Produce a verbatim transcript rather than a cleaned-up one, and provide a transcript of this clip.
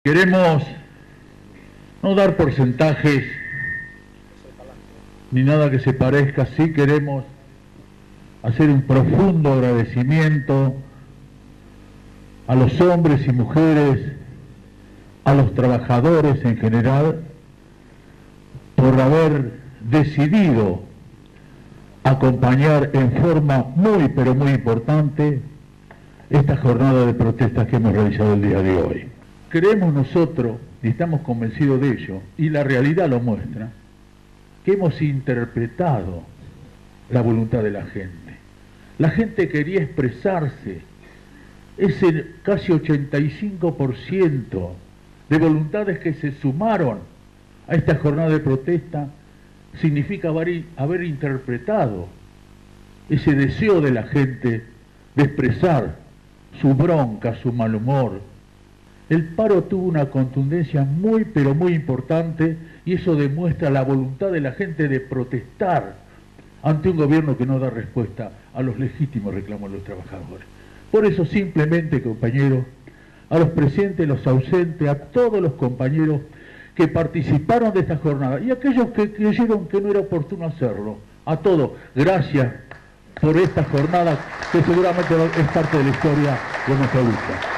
Queremos no dar porcentajes ni nada que se parezca, sí queremos hacer un profundo agradecimiento a los hombres y mujeres, a los trabajadores en general, por haber decidido acompañar en forma muy pero muy importante esta jornada de protestas que hemos realizado el día de hoy. Creemos nosotros, y estamos convencidos de ello, y la realidad lo muestra, que hemos interpretado la voluntad de la gente. La gente quería expresarse, ese casi ochenta y cinco por ciento de voluntades que se sumaron a esta jornada de protesta significa haber, haber interpretado ese deseo de la gente de expresar su bronca, su mal humor. El paro tuvo una contundencia muy pero muy importante y eso demuestra la voluntad de la gente de protestar ante un gobierno que no da respuesta a los legítimos reclamos de los trabajadores. Por eso simplemente, compañeros, a los presentes, los ausentes, a todos los compañeros que participaron de esta jornada y a aquellos que creyeron que no era oportuno hacerlo, a todos, gracias por esta jornada que seguramente es parte de la historia de nuestra lucha.